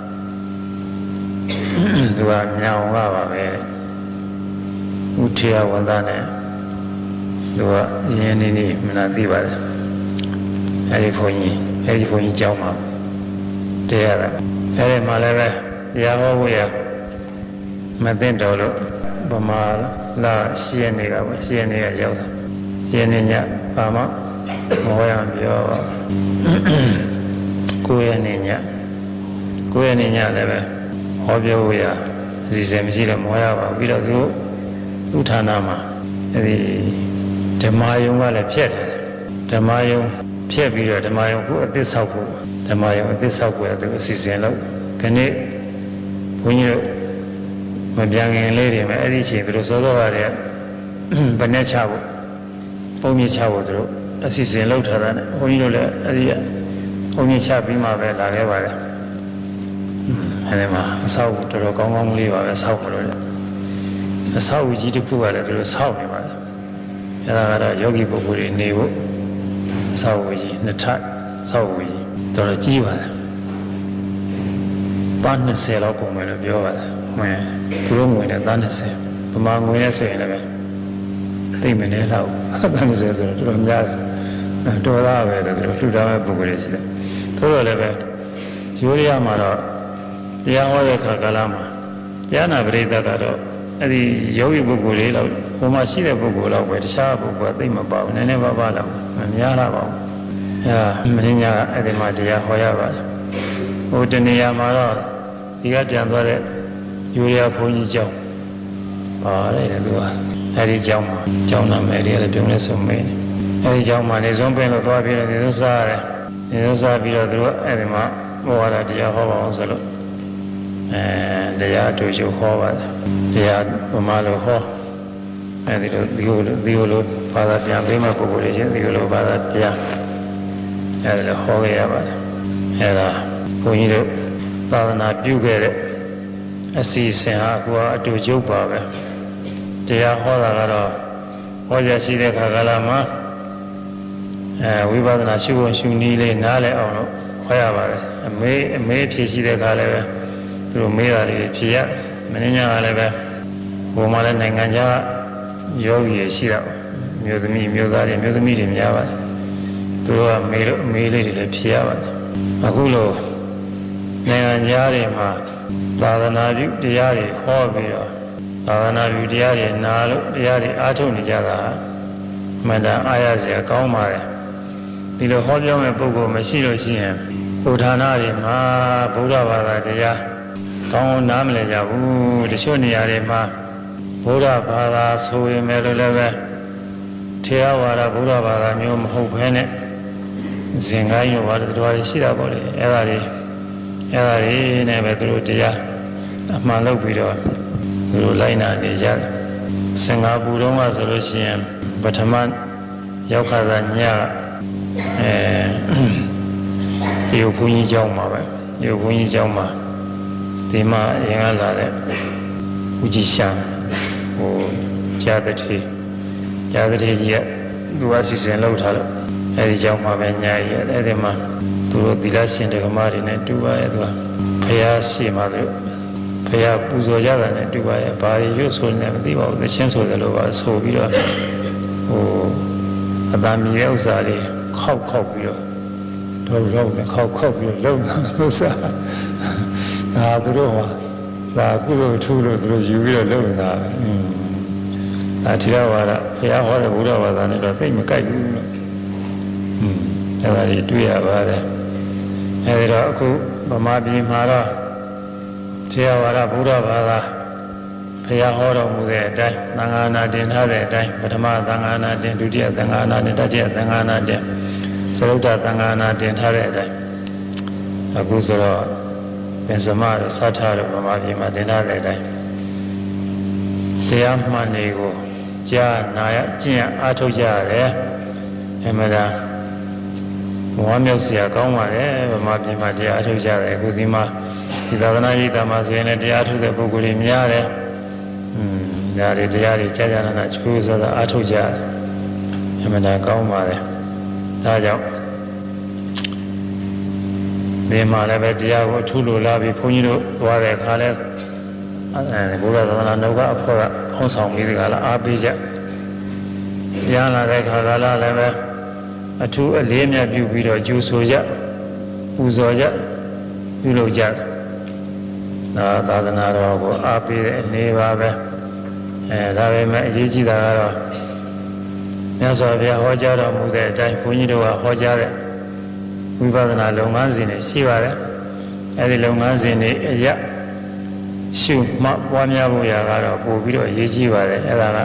Speaker 1: သူကမြောင်ကပါပဲဥထေယဝန်သားနဲ့သူကရင်းနေနေမနာသိပါတယ်အဲ့ဒီဘုန်းကြီးကြောင်းမှာတရားတာအဲ့ဒီမှာလည်းပဲတရားဟောဖို့ရမသိတော်လို့ဗမာလာရှင်းနေကပဲရှင်းနေရရောက်တာရှင်းနေညဘာမှမဟောရပြောကိုယ်ရနေညလည်းပဲဟောပြောဖို့ရအစီအစဉ်မရှိတော့မဟောရပါဘူးပြီးတော့သူဌာနမှာအဲ့ဒီဓမ္မယုံကလည်းဖြတ်တယ်ဓမ္မယုံဖြတ်ပြီးတော့ဓမ္မယုံကိုအသစ်ဆောက်ဖို့ဓမ္မယုံအသစ်ဆောက်ဖို့သူအစီအစဉ်လုပ်ခဏဘုန်းကြီးတို့မပြန်ခင်လေးတွေမှာအဲ့ဒီအချိန်သူတို့စောစောကတည်းကဗနဲ့ချဖို့ပုံမြင့်ချဖို့သူတို့အစီအစဉ်လုပ်ထားတာနဲ့ဘုန်းကြီးတို့လည်းအဲ့ဒီပုံမြင့်ချပြီးမှပဲလာခဲ့ပါတယ်အဲ့ဒီမှာအဆောက်တော်တော်ကောင်းကောင်းလေးပါပဲဆောက်မလို့အဆောက်ကြီးတစ်ခုကလည်းသူတို့ဆောက်နေပါတယ်အဲ့ဒါကတော့ယောဂီပုဂ္ဂိုလ်တွေနေဖို့အဆောက်ကြီးနှစ်ထပ်ဆောက်ကြီးတော်တော်ကြီးပါတယ်ပါ20လောက်ပုံမယ်လို့ပြောပါတယ်ဝင်သူတို့ငွေနဲ့သား20ဗမာငွေနဲ့ဆိုရင်လည်းသိမနေတော့သား20ဆိုတော့တော်တော်များတယ်တော်သားပဲလို့သူတို့ထူထောင်တဲ့ပုဂ္ဂိုလ်တွေရှိတယ်သို့တော်လည်းပဲရိုးရမှာတော့တရားဟောတဲ့ခါကာလမှာတရားနာပရိသတ်ကတော့အဲ့ဒီယောဂီပုဂ္ဂိုလ်တွေလောက်ဟိုမှာရှိတဲ့ပုဂ္ဂိုလ်လောက်ပဲတခြားပုဂ္ဂိုလ်ကသိမပါဘူးနည်းနည်းပါးပါးလောက်မများလာပါဘူးအဲမင်းညာအဲ့ဒီမှာတရားဟောရပါတယ်ဟိုတနေရာမှာတော့ဒီကပြန်သွားတဲ့ယူရီးယားဘုန်းကြီးကျောင်းပါတယ်သူကအဲ့ဒီကျောင်းမှာကျောင်းနာမည်လေးလည်းပြုံးလဲဆိုမင်းအဲ့ဒီကျောင်းမှာနေဆုံးပင်လို့သွားပြီးတော့နေဆုံးစားရတယ်နေဆုံးစားပြီးတော့သူကအဲ့ဒီမှာဘောရတရားဟောပါအောင်ဆိုလို့တရားအတူတူဟောပါတယ်တရားဗမာလိုဟောအဲဒီလိုဘာသာပြန်ပေးမဲ့ပုဂ္ဂိုလ်တွေချင်းဒီလိုဘာသာပြန်အဲဒီလိုဟောခဲ့ရပါတယ်အဲဒါဘုန်းကြီးတို့သာသနာပြုခဲ့တဲ့အစီအစဉ်ဟာကိုယ်အတူတူပါပဲတရားဟောတာကတော့ဟောရရှိတဲ့ခါကာလမှာဝိပဿနာရှုဖို့ရှုနည်းလေးနားလည်အောင်လို့ဟောရပါတယ်အမေးဖြေရှိတဲ့ခါလည်းပဲသူတို့မေးတာတွေဖြေရမင်းညာကလည်းပဲဘုံမှာလည်းနိုင်ငံခြားယောဂီတွေရှိတော့မျိုးသမီးမျိုးသားတွေမျိုးသမီးတွေများပါတယ်သူတို့ကမေးလို့အမေးလေးတွေလည်းဖြေရပါတယ်အခုလိုနိုင်ငံခြားတွေမှာသာသနာပြုတရားတွေဟောပြီးတော့သာသနာပြုတရားတွေနာလို့တရားတွေအားထုတ်နေကြတာမှန်တယ်အားရစရာကောင်းပါတယ်ဒီလိုဟောပြောမဲ့ပုဂ္ဂိုလ်မရှိလို့ရှိရင်ဘုဌာနတွေမှာဗုဒ္ဓဘာသာတရားကောင်းနားမလည်ကြဘူးတချို့နေရာတွေမှာဗုဒ္ဓဘာသာဆိုရင်လည်းပဲထေရဝါဒဗုဒ္ဓဘာသာမျိုးမဟုတ်ဘဲနဲ့ဇင်ကိုင်းရောဘာတော်တွေရှိတာပေါ့လေအဲ့ဒါတွေနဲ့ပဲသူတို့တရားအမှန်လုပ်ပြီးတော့သူတို့လိုက်နာနေကြတယ်စင်ကာပူတုန်းကဆိုလို့ရှိရင်ပထမရောက်ခါသာညဒီဘုန်းကြီးကျောင်းမှာပဲဒီဘုန်းကြီးကျောင်းမှာဒီမှာရင်ကလာတဲ့ဦးကြီးရှမ်းဟိုဂျာတထေကြီးကသူအစီအစဉ်လုပ်ထားလို့အဲဒီကျောင်းမှာပဲညာရည်အဲ့ဒီမှာသူတို့သီလရှင်ဓမ္မတွေနဲ့တူပါရဲ့သူကဖရာရှိမှသူဖရာပူဇော်ကြတာနဲ့တူပါရဲ့ဘာတွေရွတ်ဆိုနေမသိပါဘူးသချင်းဆိုတယ်လို့ပါဆိုပြီးတော့ဟိုအတမီရဲ့ဥစ္စာလေးခောက်ပြီးတော့နဲ့ခောက်ပြီးတော့လုံဥစ္စာဒါသူတို့ကဒါကုသိုလ်ထူးလို့သူတို့ယူပြီးတော့လုံနေတာအထေရဝါဒဘုရားဟောတဲ့ဘုရားဘာသာနဲ့တော့သိမကြိုက်ဘူးလို့အဲ့ဒါကြီးတွေ့ရပါတယ်အဲဒီတော့အခုဗမာပြည်မှာတော့ထေရဝါဒဘုရားဘာသာဘုရားဟောတော်မူတဲ့အတိုင်းသံဃာနာတင်ထားတဲ့အတိုင်းပထမသံဃာနာတင်ဒုတိယသံဃာနာတင်တတိယသံဃာနာတင်သရုတ်တသံဃာနာတင်ထားတဲ့အတိုင်းအခုဆိုတော့ပင်စမတို့စထတို့ဗမာပြည်မှာတင်ထားတဲ့အတိုင်းတရားမှန်တွေကိုကြားနာရကျင့်ရအားထုတ်ကြရတယ်အမှန်တရားဝမ်းမြောက်စရာကောင်းပါတယ်ဗမာပြည်မှာတရားအားထုတ်ကြတယ်အခုဒီမှာဒီသာသနာ့ရေးတာမှာဆိုရင်လည်းတရားထုတ်တဲ့ပုဂ္ဂိုလ်တွေများတယ်ဒါတွေတရားတွေကြာကြာနာချိုးစားအားထုတ်ကြအမှန်တရားကောင်းပါတယ်ဒါကြောင့်ဒီမှာလည်းပဲတရားကိုအထူးလိုလားပြီးဘုန်းကြီးတို့သွားတဲ့အခါလဲဘုရားသာသနာ့နောက်ကအဖွဲ့ကခေါင်းဆောင်ပြီးဒီကလာအားပေးကြရလာတဲ့ခါကလာလည်းပဲအထူးအလေးအမြတ်ပြုပြီးတော့ကျူဆိုကြပူဇော်ကြပြုလုပ်ကြသာသနာတော်ကိုအားပေးတဲ့အနေပါပဲဒါပေမဲ့အရေးကြီးတာကတော့မြတ်စွာဘုရားဟောကြားတော်မူတဲ့အတိုင်းဘုန်းကြီးတို့ကဟောကြားတဲ့ဝိပဿနာလုပ်ငန်းစဉ်တွေရှိပါတယ်အဲဒီလုပ်ငန်းစဉ်တွေအရရှုမှတ်ပွားများဖို့ရာကတော့ပို့ပြီးတော့အရေးကြီးပါတယ်အဲဒါက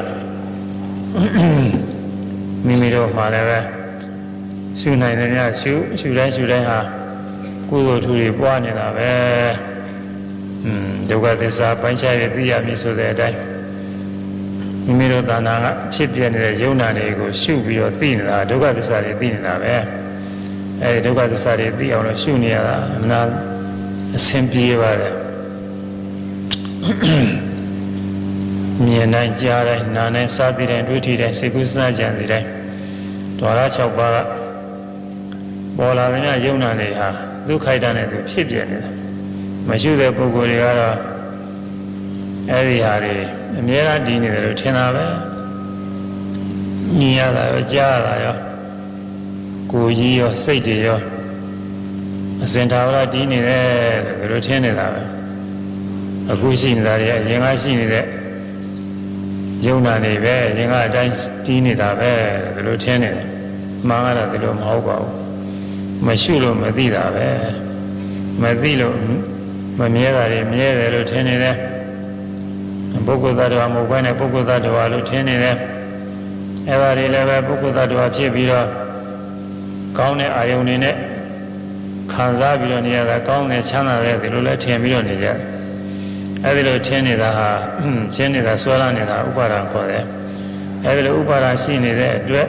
Speaker 1: မိမိတို့မှလည်းပဲရှုနိုင်တယ်များရှုတိုင်းဟာကုသိုလ်ထူတွေပွားနေတာပဲဒုက္ခသစ္စာပိုင်းခြားရသိရမည်ဆိုတဲ့အတိုင်းမိမိတို့တဏ္ဍာကဖြစ်ပြနေတဲ့ယုံနာတွေကိုရှုပြီးတော့သိနေတာဒုက္ခသစ္စာတွေသိနေတာပဲအဲဒီဒုက္ခသစ္စာတွေသိအောင်လို့ရှုနေရတာအမှန်အဆင်ပြေပါတယ်မြင်တိုင်းကြားတိုင်းနားတိုင်းစားပြီးတိုင်းတွေ့ထိတိုင်းစိတ်ကူးစားကြံစီတိုင်းဓဝရ6ပါးကပေါ်လာတဲ့ယုံနာတွေဟာဒုက္ခိုက်တာနဲ့သူဖြစ်ပြနေတာမရှိတဲ့ပုဂ္ဂိုလ်တွေကတော့အဲဒီဟာတွေအများအားတည်နေတယ်လို့ထင်တာပဲမြင်ရတာရောကြားရတာရောကိုယ်ကြီးရောစိတ်တွေရောအစဉ်သာဝရတည်နေတယ်လို့ထင်နေတာပဲအခုရှိနေတာတွေအရင်ကရှိနေတဲ့ယုံနာနေပဲအရင်ကအတိုင်းတည်နေတာပဲလို့ထင်နေတယ်မှန်ကတော့ဒီလိုမဟုတ်ပါဘူးမရှိလို့မသိတာပဲမသိလို့မမြဲတာတွေမြဲတယ်လို့ထင်နေတယ်ပုဂ္ဂိုလ်သတ္တဝါမဟုတ်ဘဲနဲ့ပုဂ္ဂိုလ်သတ္တဝါလို့ထင်နေတယ်အဲဒါတွေလည်းပဲပုဂ္ဂိုလ်သတ္တဝါဖြစ်ပြီးတော့ကောင်းတဲ့အာယုန်တွေနဲ့ခံစားပြီးတော့နေရတာကောင်းတယ်ချမ်းသာတယ်ဒီလိုလဲထင်ပြီးတော့နေကြအဲဒီလိုထင်နေတာဟာထင်နေတာဆွဲလာနေတာဥပါဒံခေါ်တယ်အဲဒီလိုဥပါဒံရှိနေတဲ့အတွက်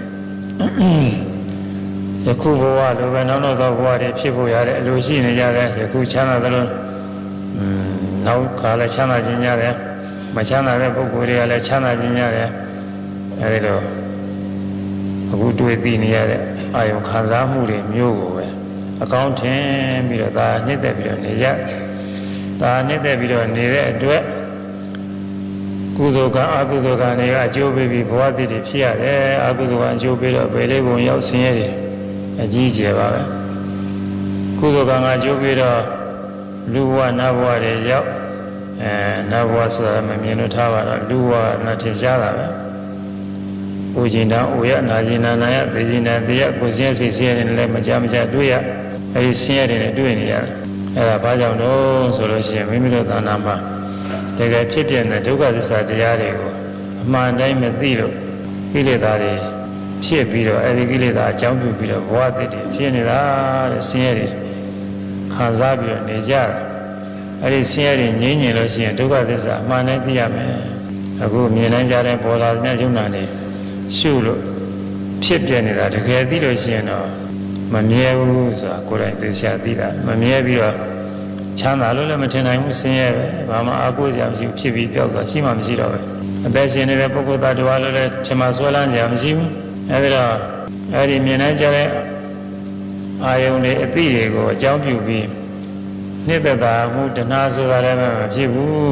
Speaker 1: ယခုဘဝလိုပဲနောက်သောဘဝတွေဖြစ်ဖို့ရတယ်အလိုရှိနေကြတယ်ယခုချမ်းသာသလိုနောက်ခါလည်းချမ်းသာခြင်းရတယ်မချမ်းသာတဲ့ပုဂ္ဂိုလ်တွေကလည်းချမ်းသာခြင်းရတယ်အဲဒီလိုအခုတွေ့သိနေရတဲ့အာယုံခံစားမှုတွေမျိုးကိုပဲအကောင်းထင်ပြီးတော့ဒါနှိမ့်သက်ပြီးတော့နေကြဒါနှိမ့်သက်ပြီးတော့နေတဲ့အတွက်ကုသိုလ်ကအကုသိုလ်ကတွေကအကျိုးပေးပြီးဘဝတည်တည်ဖြစ်ရတယ်အကုသိုလ်ကအကျိုးပေးတော့ဘယ်လေးပုံရောက်ဆင်းရဲတယ်အကြီးကျယ်ပါပဲကုသိုလ်ကအကျိုးပေးတော့လူဘဝနတ်ဘဝတွေရောက်နတ်ဘဝဆိုတာမမြင်လို့ထားပါတော့လူဘဝနဲ့ထင်ရှားတာပဲ။ဥကျင်တံဥယနာကျင်နာနာယသေကျင်တံတေယကိုစင်းစိတ်ဆင်းရဲနေလည်းမကြတွေ့ရအဲဒီဆင်းရဲတွေနဲ့တွေ့နေရတယ်။အဲဒါဘာကြောင့်လို့ဆိုလို့ရှိရင်မိမိတို့သဏ္ဍာန်မှာတကယ်ဖြစ်ပြတဲ့ဒုက္ခသစ္စာတရားတွေကိုအမှန်တိုင်းမသိလို့ကိလေသာတွေဖြစ်ပြီးတော့အဲဒီကိလေသာအကြောင်းပြုပြီးတော့ဘဝတည်တည်ဖြစ်နေတာတဲ့ဆင်းရဲတွေခံစားပြီးတော့နေကြတယ်အဲဒီဆင်းရဲတွေငြိမ်းငြိမ်လို့ရှိရင်ဒုက္ခသစ္စာအမှန်တိုင်းသိရမယ်အခုမြင်နိုင်ကြတဲ့ပေါ်လာတဲ့ယုံနာတွေရှုလို့ဖြစ်ပြနေတာတကယ်သိလို့ရှိရင်တော့မမြဲဘူးဆိုတာကိုယ်တိုင်သိချာသိတာမမြဲပြီးတော့ချမ်းသာလို့လည်းမထင်နိုင်ဘူးဆင်းရဲပဲဘာမှအားကိုးစရာမရှိဘူးဖြစ်ပြီးပြောက်သွားရှိမှမရှိတော့ပဲအသက်ရှင်နေတဲ့ပုဂ္ဂိုလ်သားတော်လို့လည်းထင်မှဆွဲလန်းကြမရှိဘူးအဲဒီတော့အဲဒီမြင်နိုင်ကြတဲ့အာယုန်တွေအသိတွေကိုအကြောင်းပြုပြီးနှစ်သက်တာမှုတဏှာဆိုတာလည်းမဖြစ်ဘူး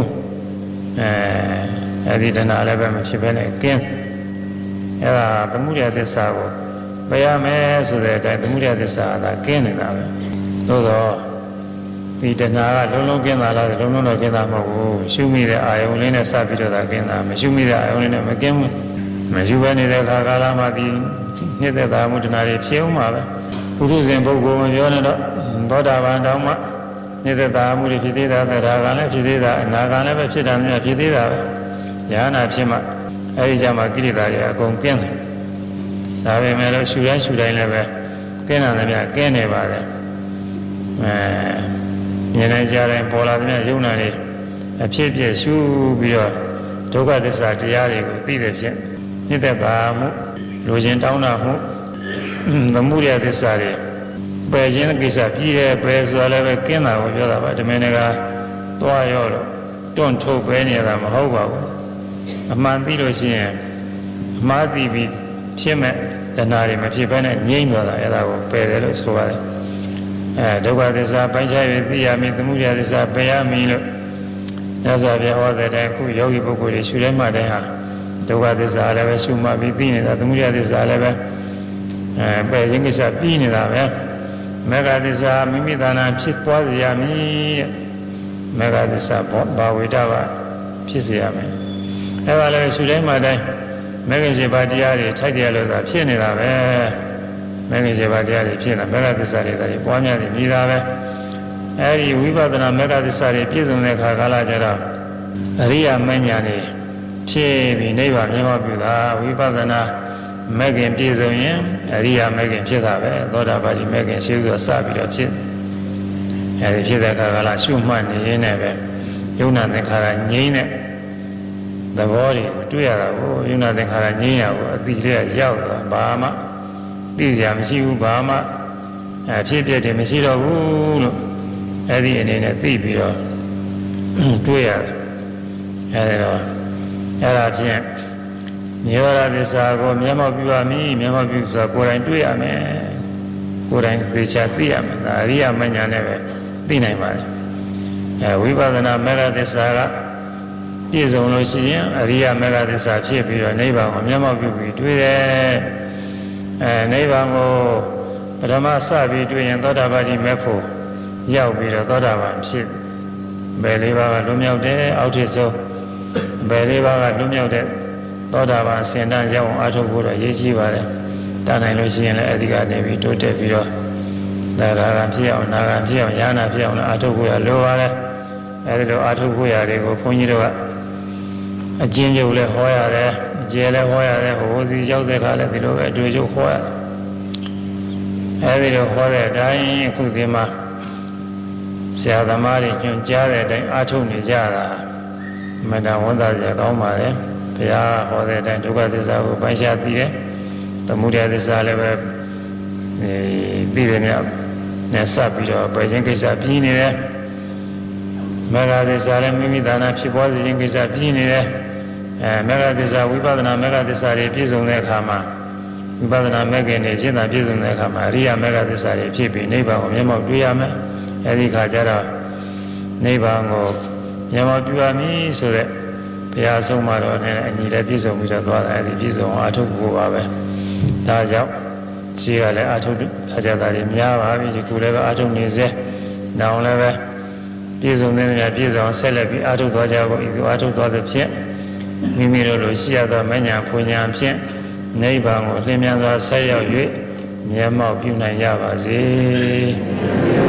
Speaker 1: အဲဒီတဏှာလည်းပဲမဖြစ်ဘဲနဲ့ကင်းအဲဒါသမုဒယသစ္စာကိုပယ်ရမယ်ဆိုတဲ့အတိုင်းသမုဒယသစ္စာကကင်းနေတာပဲသို့တော့ဒီတဏှာကလုံးလုံးကင်းတာလားလုံးလုံးတော့ကင်းတာမဟုတ်ဘူးရှုမိတဲ့အာယုန်လေးနဲ့စပြီးတော့သာကင်းတာမရှုမိတဲ့အာယုန်လေးနဲ့မကင်းဘူးမရှုဘဲနေတဲ့အခါကာလမှာဒီနှစ်သက်တာမှုတဏှာတွေဖြစ်အောင်ပါပဲပုထုဇဉ်ပုဂ္ဂိုလ်မပြောနဲ့တော့သောတာပန်တောင်မှနှစ်သက်တာမှုတွေဖြစ်သေးတာသရဂံလည်းဖြစ်သေးတာအနာဂံလည်းပဲဖြစ်တာများဖြစ်သေးတာပဲဉာဏ်နာဖြစ်မှအဲဒီကြမှာကိလေသာတွေအကုန်ကင်းတယ်ဒါပေမဲ့လို့ရှုတိုင်းလည်းပဲကင်းတာလည်းများကင်းနေပါတယ်မြင်နိုင်ကြတဲ့ပေါ်လာတဲ့ယုံနာတွေအဖြစ်ပြည့်ရှုပြီးတော့ဒုက္ခသစ္စာတရားတွေကိုသိတဲ့ဖြင့်နှစ်သက်ပါမှုလူချင်းတောင်းတာမှုသမုဒယသစ္စာတွေပပယ်ခြင်းကိစ္စပြီးတယ်ပယ်ဆိုတာလည်းပဲကင်းတာကိုပြောတာပါဓမ္မနကသွားရောတော့တွန့်ထုတ်ပဲနေတာမဟုတ်ပါဘူးအမှန်သိလို့ရှိရင်အမှားသိပြီးဖြစ်မဲ့တဏှာတွေမဖြစ်ဘဲနဲ့ငြိမ့်သွားတာအဲ့ဒါကိုပယ်တယ်လို့ဆိုပါတယ်ဒုက္ခသစ္စာပိုင်းခြား၍သိရမည်သမုဒယသစ္စာပယ်ရမည်လို့ညဇာပြဟောတဲ့တိုင်ခုယောဂီပုဂ္ဂိုလ်တွေရှုတိုင်းမှတိုင်းဟာဒုက္ခသစ္စာလည်းပဲရှုမှပြီးသိနေတာသမုဒယသစ္စာလည်းပဲပယ်ခြင်းကိစ္စပြီးနေတာပဲမေဃသစ္စာမိမိသာနာဖြစ်ပွားစေရမည်မေဃသစ္စာဘာဝိတဘာဖြစ်စေရမယ်အဲ့ဒါလည်းရှုတိုင်းမှတိုင်းမေဃရှိပါတရားတွေထိုက်တယ်လို့သာဖြစ်နေတာပဲမေဃရှိပါတရားတွေဖြစ်နေတာမေဃသစ္စာတွေဒါတွေပွားများနေနေတာပဲအဲ့ဒီဝိပဿနာမေဃသစ္စာတွေပြည့်စုံတဲ့အခါကာလကျတော့အရိယာမဉ္ဇဏ်တွေဖြစ်ပြီးနိဗ္ဗာန်မြင်မှပြုတာဝိပဿနာမဲ့ခင်ပြည့်စုံရင်အရိယာမဲ့ခင်ဖြစ်တာပဲသောတာပတိမဲ့ခင်ရှိသူစပြီးတော့ဖြစ်အဲဒီဖြစ်တဲ့အခါကလာရှုမှတ်နေရင်းနဲ့ပဲယုံနာသင်္ခါရငြိမ်းတဲ့သဘောတွေတွေ့ရတာကိုယုံနာသင်္ခါရငြိမ်းရကိုအတိလေးရောက်သွားဘာမှသိစရာမရှိဘူးဘာမှဖြစ်ပြတယ်မရှိတော့ဘူးလို့အဲဒီအနေနဲ့သိပြီးတော့တွေ့ရတယ်အဲဒီတော့အဲ့ဒါဖြင့်နိရောဓသစ္စာကိုမျက်မှောက်ပြုရမည်မျက်မှောက်ပြုဆိုတာကိုယ်တိုင်တွေ့ရမယ်ကိုယ်တိုင်သိချသိရမယ်ဒါအရိယာမဉ္ဇဏ်နဲ့ပဲသိနိုင်ပါတယ်ဝိပဿနာမေဃသစ္စာကပြည့်စုံလို့ရှိရင်အရိယာမေဃသစ္စာဖြစ်ပြီးတော့နိဗ္ဗာန်ကိုမျက်မှောက်ပြုပြီးတွေ့တယ်နိဗ္ဗာန်ကိုပထမစပြီးတွေ့ရင်သောတာပတိမေဖို့ရောက်ပြီးတော့သောတာပန်ဖြစ်ဘယ်လေးပါးကလွတ်မြောက်တယ်အောက်ထစ်ဆုံးဘယ်လေးပါးကလွတ်မြောက်တဲ့သောတာပန်အစဉ်တန်းရောက်အောင်အားထုတ်ဖို့တော့ရည်ကြီးပါတယ်တတ်နိုင်လို့ရှိရင်လည်းအဓိကနေပြီးတိုးတက်ပြီးတော့ဒါကဖြစ်အောင်နာကဖြစ်အောင်ယာနာဖြစ်အောင်လည်းအားထုတ်ဖို့ရလိုပါတယ်အဲဒီလိုအားထုတ်ဖို့ရတွေကိုဘုန်းကြီးတို့ကအကျဉ်းချုပ်လည်းဟောရတယ်အကျယ်လည်းဟောရတယ်ဟိုစီရောက်တဲ့အခါလည်းဒီလိုပဲအတူတူဟောရတယ်အဲဒီလိုဟောတဲ့အတိုင်းအခုဒီမှာဆရာသမားတွေညွှန်ကြားတဲ့အတိုင်းအားထုတ်နေကြတာမတန်ဝန်သာကြကောင်းပါလေဘုရားဟောတဲ့အတိုင်းဒုက္ခသစ္စာကိုပိုင်းခြားသိတယ်သမုဒယသစ္စာလည်းပဲသိတယ်များနဲ့စပ်ပြီးတော့ပယ်ခြင်းကိစ္စပြီးနေတယ်မေဃသစ္စာလည်းမိမိသာနာဖြစ်ပေါ်စေခြင်းကိစ္စပြီးနေတယ်မေဃသစ္စာဝိပဿနာမေဃသစ္စာတွေပြည့်စုံတဲ့အခါမှာဝိပဿနာမေခင်တွေရှင်းတာပြည့်စုံတဲ့အခါမှာအရိယာမေဃသစ္စာတွေဖြစ်ပြီးနိဗ္ဗာန်ကိုမျက်မှောက်တွေ့ရမယ်အဲဒီခါကျတော့နိဗ္ဗာန်ကိုမျက်မှောက်ပြုရမည်ဆိုတဲ့ဘုရားဆုံးမတော်နဲ့အညီလည်းပြည့်စုံပြီးတော့သွားတယ်အဲဒီပြည့်စုံအားထုတ်ဖို့ပါပဲဒါကြောင့်ခြေကလည်းအားထုတ်ခါကြတာတွေများပါပြီဒီခုလည်းပဲအားထုတ်နေစေနောင်လည်းပဲပြည့်စုံတဲ့နေရာပြည့်စုံဆက်လက်ပြီးအားထုတ်သွားကြဖို့ဤသို့အားထုတ်သွားသဖြင့်မိမိတို့လိုရှိရသောမဉ္ဇဉ်ဖွဉ္ဇဉ်ဖြင့်နိဗ္ဗာန်ကိုလင်းမြန်စွာဆက်ရောက်၍မျက်မှောက်ပြုနိုင်ကြပါစေ